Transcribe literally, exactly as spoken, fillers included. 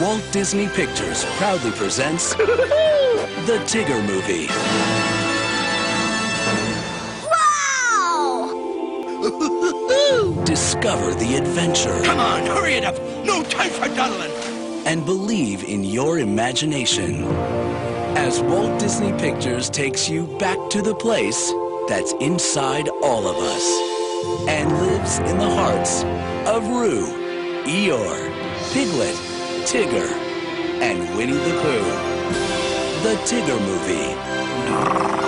Walt Disney Pictures proudly presents the Tigger Movie. Wow! Discover the adventure. Come on, hurry it up. No time for dawdling. And believe in your imagination. As Walt Disney Pictures takes you back to the place that's inside all of us and lives in the hearts of Roo, Eeyore, Piglet, Tigger, and Winnie the Pooh. The Tigger Movie.